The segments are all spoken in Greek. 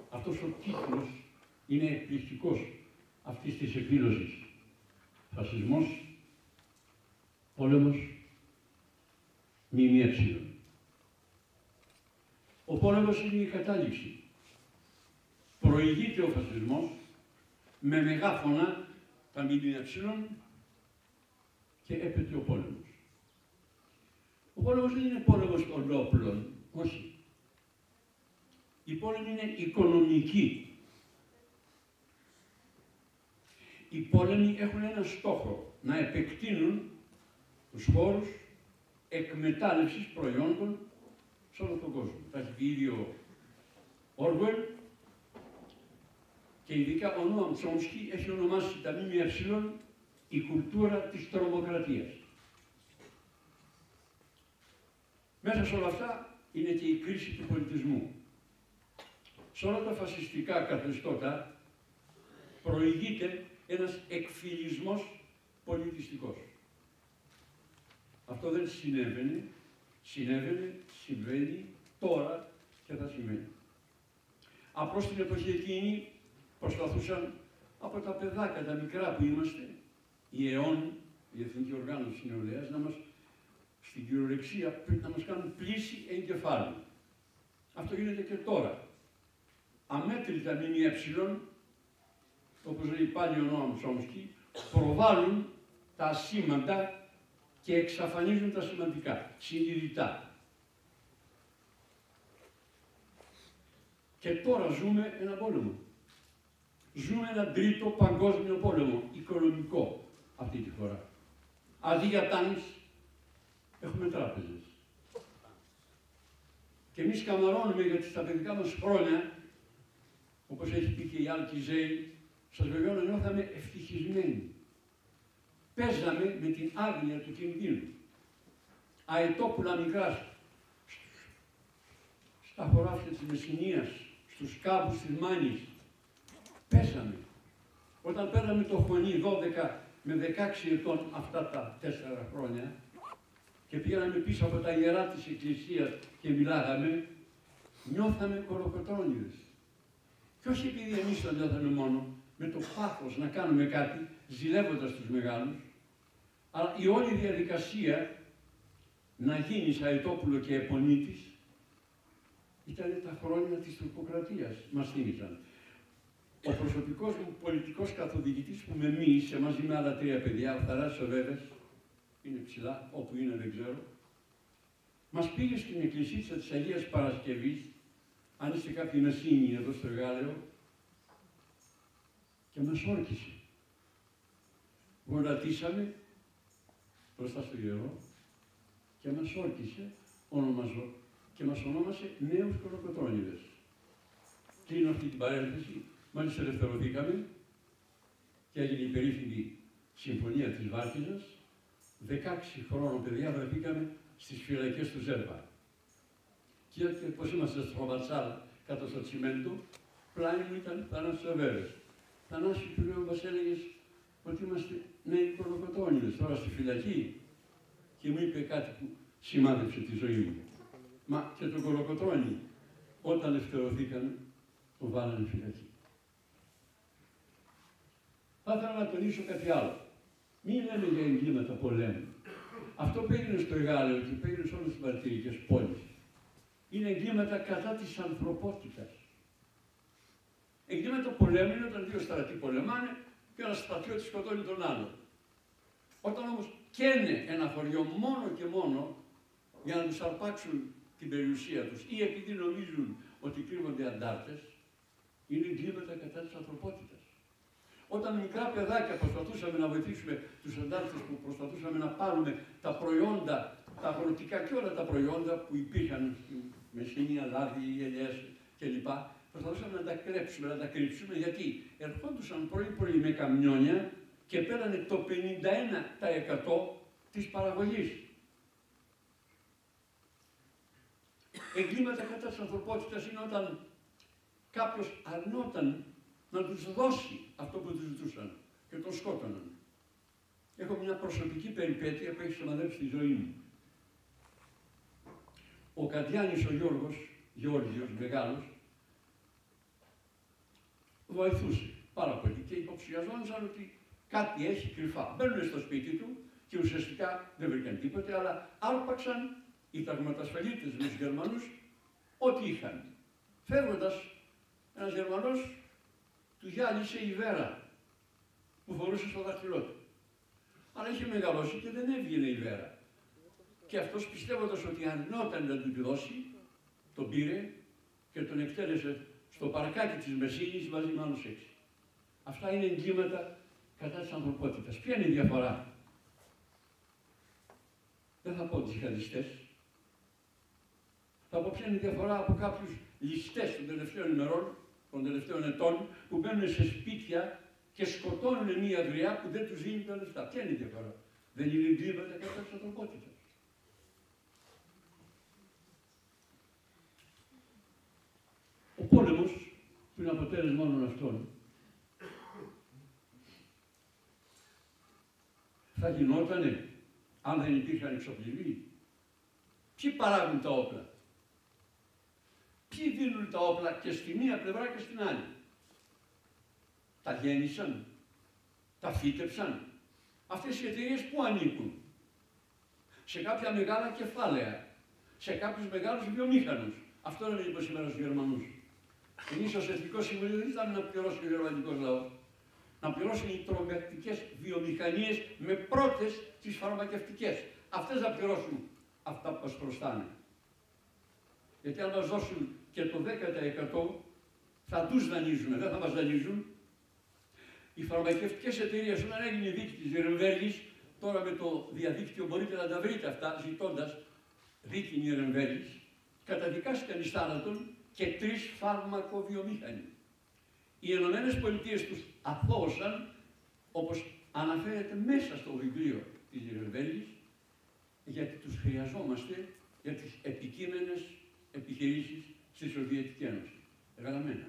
Αυτός ο τίτλος είναι εκπληκτικός αυτής της εκδήλωσης. Φασισμός, πόλεμος, ΜΜΕ. Ο πόλεμος είναι η κατάληξη. Προηγείται ο φασισμός με μεγάφωνα τα ΜΜΕ και έπεται ο πόλεμος. Ο πόλεμος δεν είναι πόλεμος των όπλων, όχι. Η πόλεμη είναι οικονομική. Οι πόλεμοι έχουν ένα στόχο, να επεκτείνουν τους χώρους εκμετάλλευσης προϊόντων σε όλο τον κόσμο. Τα έχει πει ίδιο Όργουελ και ειδικά ο Νόαμ Τσόμσκι έχει ονομάσει τα ΜΜΕ η κουλτούρα της τρομοκρατίας. Μέσα σε όλα αυτά είναι και η κρίση του πολιτισμού. Σε όλα τα φασιστικά καθεστώτα προηγείται ένας εκφυλισμός πολιτιστικός. Αυτό δεν συνέβαινε, συμβαίνει τώρα και θα συμβαίνει. Απλώς στην εποχή εκείνη προσπαθούσαν από τα παιδάκια, τα μικρά που είμαστε, η ΕΟΝ, η Εθνική Οργάνωση Νεολαίας, στην κυριολεξία να μας κάνουν πλήση εγκεφάλου. Αυτό γίνεται και τώρα. Αμέτρητα ΜΜΕ, όπως λέει πάλι ο Νόαμ Τσόμσκι, προβάλλουν τα ασήμαντα και εξαφανίζουν τα σημαντικά, συνειδητά. Και τώρα ζούμε ένα πόλεμο. Ζούμε έναν τρίτο παγκόσμιο πόλεμο, οικονομικό, αυτή τη φορά. Αντί για τάγκς, έχουμε τράπεζες. Και εμείς καμαρώνουμε γιατί στα παιδικά μας χρόνια, όπως έχει πει και η Άλκη Ζέη, σας βεβαιώνω, νιώθαμε ευτυχισμένοι. Παίζαμε με την άγνοια του κινδύνου. Αετόπουλα μικρά στα χωράφια της Μεσσηνίας, στους κάμπους της Μάνης. Παίζαμε. Όταν πέραμε το Χωνί 12 με 16 ετών αυτά τα 4 χρόνια και πήγαμε πίσω από τα ιερά της Εκκλησίας και μιλάγαμε, νιώθαμε κολοκοτρώνιδες. Και όχι επειδή εμείς το νιώθαμε μόνο, με το πάθος να κάνουμε κάτι, ζηλεύοντας τους μεγάλους, αλλά η όλη διαδικασία να γίνεις αετόπουλο και επονίτης ήταν τα χρόνια της τουρκοκρατίας, μας θύμισαν. Ο προσωπικός μου πολιτικός καθοδηγητής που με μίλησε μαζί με άλλα 3 παιδιά, ο Θανάσης ο Βέβες, είναι ψηλά, όπου είναι δεν ξέρω, μας πήγε στην εκκλησία της Αγίας Παρασκευής, αν είστε κάποιοι μεσίνοι εδώ στο Γάλεο, και μας όρκησε. Γονατίσαμε μπροστά στο ιερό και μας όρκησε και μας ονόμασε νέους κολοκοτρώνιδες. Κλείνω αυτή την παρένθεση, μόλις ελευθερωθήκαμε και έγινε η περίφημη συμφωνία της Βάρκηζας. 16 χρόνων παιδιά βρεθήκαμε στις φυλακές του Ζέρβα. Και πώς είμαστε στο Βατσάλ, κάτω στο τσιμέντο, πλάι μου ήταν Θανάσης ο Βέβες. Θανάση, του λέω, μας έλεγες ότι είμαστε νέοι κολοκοτρώνιδες τώρα στη φυλακή. Και μου είπε κάτι που σημάδεψε τη ζωή μου. Μα και το κολοκοτρώνι, όταν ελευθερωθήκαμε, το βάλανε φυλακή. Θα ήθελα να τονίσω κάτι άλλο. Μην λέμε για εγκλήματα πολέμου. Αυτό που έγινε στο Εγάλεο και που έγινε σε όλες τις μαρτυρικές πόλεις είναι εγκλήματα κατά της ανθρωπότητας. Εγκλήματα πολέμου είναι όταν 2 στρατοί πολεμάνε και ένας στρατιώτης σκοτώνει τον άλλον. Όταν όμως καίνε ένα χωριό μόνο και μόνο για να τους αρπάξουν την περιουσία τους ή επειδή νομίζουν ότι κρύβονται αντάρτες, είναι εγκλήματα κατά της ανθρωπότητας. Όταν μικρά παιδάκια προσπαθούσαμε να βοηθήσουμε τους αντάρτες που προσπαθούσαμε να πάρουμε τα προϊόντα, τα αγροτικά και όλα τα προϊόντα που υπήρχαν στη Μεσσηνία, λάδι, ελιές κλπ. Προσπαθούσαμε να τα κλέψουμε, να τα κρύψουμε, γιατί ερχόντουσαν πρωί-πρωί με καμιόνια και πέρανε το 51% της παραγωγής. Εγκλήματα κατά της ανθρωπότητας είναι όταν κάποιος αρνόταν να τους δώσει αυτό που τους ζητούσαν και τον σκότωναν. Έχω μια προσωπική περιπέτεια που έχει σημαδέψει τη ζωή μου. Ο Καντιάνης ο Γιώργος, Γεώργιος, μεγάλος, βοηθούσε πάρα πολύ και υποψιαζόντουσαν ότι κάτι έχει κρυφά. Μπαίνουν στο σπίτι του και ουσιαστικά δεν βρήκαν τίποτε, αλλά άρπαξαν οι ταγματασφαλίτες με τους Γερμανούς ό,τι είχαν. Φεύγοντας, ένας Γερμανός του γυάλισε η βέρα που φορούσε στο δάχτυλό του. Αλλά είχε μεγαλώσει και δεν έβγαινε η βέρα. Και αυτός, πιστεύοντας ότι αρνόταν να του τη δώσει, τον πήρε και τον εκτέλεσε στο παρκάκι της Μεσίνης μαζί με άλλους 6. Αυτά είναι εγκλήματα κατά της ανθρωπότητας. Ποια είναι η διαφορά? Δεν θα πω τζιχαντιστές. Θα πω ποια είναι η διαφορά από κάποιους ληστές των τελευταίων ημερών, των τελευταίων ετών, που μπαίνουν σε σπίτια και σκοτώνουν μια γριά που δεν τους δίνει τα λεφτά. Ποια είναι η διαφορά? Δεν είναι εγκλήματα κατά της ανθρωπότητας. Ο πόλεμος, που είναι αποτέλεσμα όλων αυτών, θα γινότανε αν δεν υπήρχαν εξοπλισμοί. Ποιοι παράγουν τα όπλα? Ποιοι δίνουν τα όπλα και στη μία πλευρά και στην άλλη? Τα γέννησαν, τα φύτεψαν. Αυτές οι εταιρείες πού ανήκουν? Σε κάποια μεγάλα κεφάλαια, σε κάποιους μεγάλους βιομήχανους. Αυτό είναι λοιπόν σήμερα στους Γερμανούς. Εμείς ως Εθνικό Συμβουλίο δεν ήταν να πληρώσει ο γερμανικός λαός. Να πληρώσουν οι τρομακτικές βιομηχανίες με πρώτες τις φαρμακευτικές. Αυτές να πληρώσουν αυτά που μας χρωστάνε. Γιατί αν μας δώσουν και το 10% θα τους δανείζουν, δεν θα μας δανείζουν. Οι φαρμακευτικές εταιρείες, όταν έγινε η δίκη της Νιρεμβέργης, τώρα με το διαδίκτυο μπορείτε να τα βρείτε αυτά, ζητώντας δίκη Νιρεμβέργης, καταδικάστηκαν εις θάνατον και 3 φάρμακοβιομήχανοι. Οι Ηνωμένες Πολιτείες τους αθώωσαν, όπως αναφέρεται μέσα στο βιβλίο της Νιρεμβέργης, γιατί τους χρειαζόμαστε για τις επικείμενες επιχειρήσεις στη Σοβιετική Ένωση. Γραμμένα.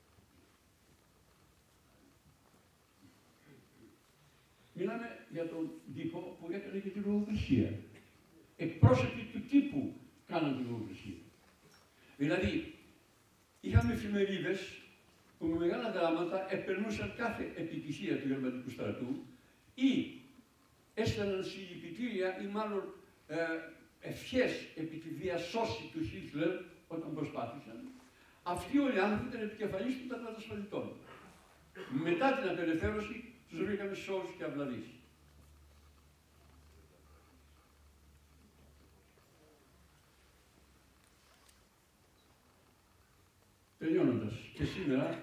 Μιλάμε για τον τύπο που έκανε και τη λογοκρισία. Εκπρόσωποι του τύπου κάναν τη λογοκρισία. Δηλαδή, είχαμε εφημερίδες που με μεγάλα γράμματα επερνούσαν κάθε επιτυχία του γερμανικού στρατού ή έστελναν συλληπιτήρια ή μάλλον ευχές επί τη διασώση του Χίτλερ όταν προσπάθησαν. Αυτοί όλοι οι άνθρωποι ήταν επικεφαλής των ταγματασφαλιτών. Μετά την απελευθέρωση τους βρήκαμε σώους και αυλαβείς. Τελειώνοντας, και σήμερα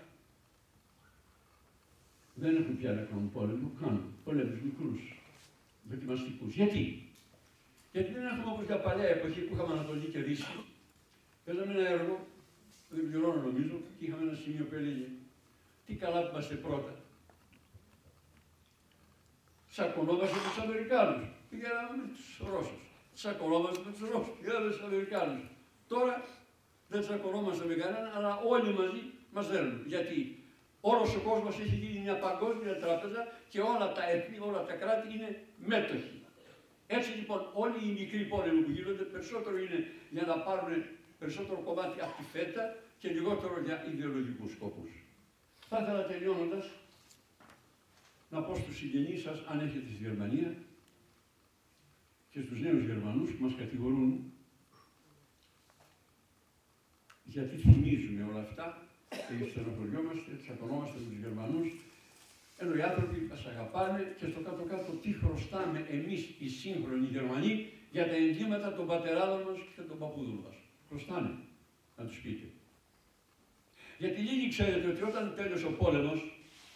δεν έχουν πια να κάνουν πόλεμο, κάνουν πολέμους μικρούς, δοκιμαστικούς. Γιατί? Γιατί δεν έχουμε όπως για παλιά εποχή που είχαμε Ανατολή και Δύση. Παίζαμε ένα έργο, δεν πληρώνω νομίζω, και είχαμε ένα σημείο που έλεγε τι καλά που είμαστε πρώτα. Τσακωνόμαστε με τους Αμερικάνους, πήγαμε με τους Ρώσους. Τσακωνόμαστε με τους Ρώσους, πήγαμε με τους Αμερικάνους. Τώρα δεν τσακωνόμαστε με κανέναν, αλλά όλοι μαζί μας δέρνουν. Γιατί όλος ο κόσμος έχει γίνει μια παγκόσμια τράπεζα και όλα τα έθνη, όλα τα κράτη είναι μέτοχοι. Έτσι λοιπόν όλοι οι μικροί πόλεμοι που γίνονται περισσότερο είναι για να πάρουν περισσότερο κομμάτι από τη φέτα και λιγότερο για ιδεολογικούς σκοπούς. Θα ήθελα τελειώνοντας να πω στους συγγενείς σας, αν έχετε στη Γερμανία και στους νέους Γερμανούς που μας κατηγορούν γιατί θυμίζουμε όλα αυτά και στενοχωριόμαστε, τσακωνόμαστε με τους Γερμανούς, ενώ οι άνθρωποι μας αγαπάνε και στο κάτω-κάτω τι χρωστάμε εμείς οι σύγχρονοι Γερμανοί για τα εγκλήματα των πατεράδων μας και των παππούδων μας. Χρωστάνε, να τους πείτε. Γιατί λίγοι ξέρετε ότι όταν τέλειωσε ο πόλεμος,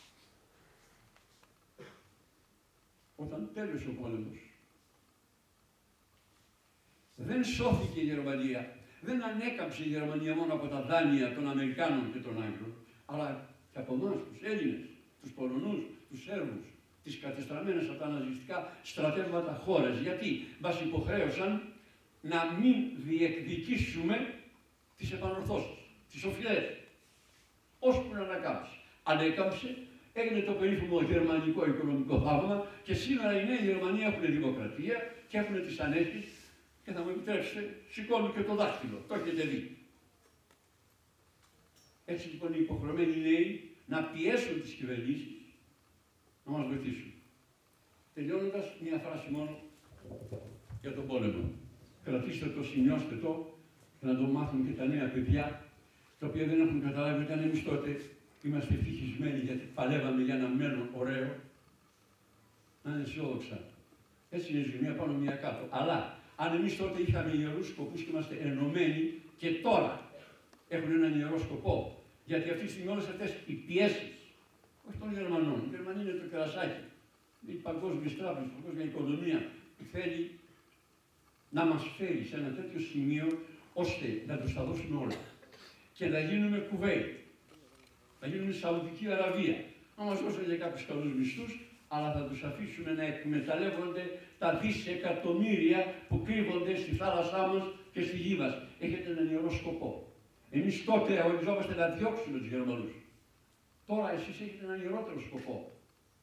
δεν σώθηκε η Γερμανία. Δεν ανέκαμψε η Γερμανία μόνο από τα δάνεια των Αμερικάνων και των Άγγλων, αλλά και από εμάς, τους Έλληνες, τους Πολωνούς, τους Σέρβους, τις κατεστραμμένες από τα ναζιστικά στρατεύματα χώρες. Γιατί μας υποχρέωσαν να μην διεκδικήσουμε τις επανορθώσεις, τις οφειλές, ώσπου να ανακάμψει. Ανέκαμψε, έγινε το περίφημο γερμανικό οικονομικό θαύμα και σήμερα η Νέα Γερμανία έχουν δημοκρατία και έχουν τις ανέχειες. Και θα μου επιτρέψετε, σηκώνω και το δάχτυλο, το έχετε δει. Έτσι λοιπόν οι υποχρεωμένοι νέοι να πιέσουν τις κυβερνήσεις να μας βοηθήσουν. Τελειώνοντας, μία φράση μόνο για τον πόλεμο. Κρατήστε το, σημειώστε το, και να το μάθουν και τα νέα παιδιά, τα οποία δεν έχουν καταλάβει ότι εμείς τότε είμαστε ευτυχισμένοι γιατί παλεύαμε για ένα μέλλον ωραίο, να είναι αισιόδοξα. Έτσι είναι η ζωή, μία πάνω μία κάτω. Αλλά αν εμείς τότε είχαμε ιερούς σκοπούς και είμαστε ενωμένοι και τώρα έχουν έναν ιερό σκοπό, γιατί αυτή τη στιγμή όλες αυτές οι πιέσεις, όχι των Γερμανών, οι Γερμανοί είναι το κερασάκι, είναι η παγκόσμια τράπεζα, η παγκόσμια οικονομία που θέλει να μας φέρει σε ένα τέτοιο σημείο ώστε να τους τα δώσουμε όλα και να γίνουμε Κουβέιτ, να γίνουμε Σαουδική Αραβία, να μας δώσουν για κάποιους καλούς μισθούς, αλλά θα τους αφήσουμε να εκμεταλλεύονται τα δισεκατομμύρια που κρύβονται στη θάλασσά μας και στη γη μας. Έχετε έναν ιερό σκοπό. Εμείς τότε αγωνιζόμαστε να διώξουμε τους Γερμανούς. Τώρα εσείς έχετε έναν ιερότερο σκοπό.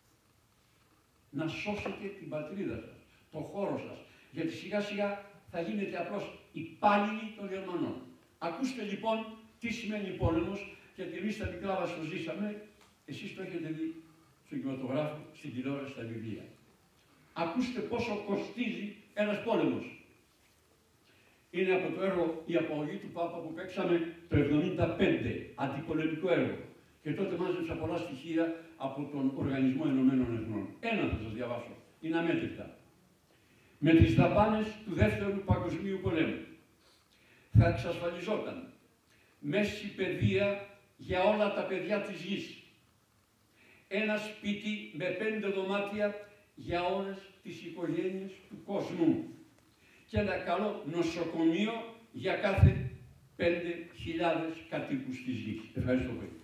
Να σώσετε την πατρίδα σας, το χώρο σας. Γιατί σιγά σιγά θα γίνετε απλώς υπάλληλοι των Γερμανών. Ακούστε λοιπόν τι σημαίνει πόλεμος, γιατί εμείς τα μικρά μας το ζήσαμε, εσείς το έχετε δει στον κινηματογράφο, στην τηλεόραση, στα βιβλία. Ακούστε πόσο κοστίζει ένας πόλεμος. Είναι από το έργο «Η Απαγωγή του Πάπα» που παίξαμε το 1975, αντιπολεμικό έργο. Και τότε μάζεψα πολλά στοιχεία από τον Οργανισμό Ενωμένων Εθνών. Ένα θα σας διαβάσω, είναι αμέτρητα. Με τις δαπάνες του Δεύτερου Παγκοσμίου Πολέμου θα εξασφαλιζόταν μέση παιδεία για όλα τα παιδιά της γης. Ένα σπίτι με 5 δωμάτια για όλες τις οικογένειες του κόσμου. Και ένα καλό νοσοκομείο για κάθε 5.000 κατοίκους της γης. Ευχαριστώ πολύ.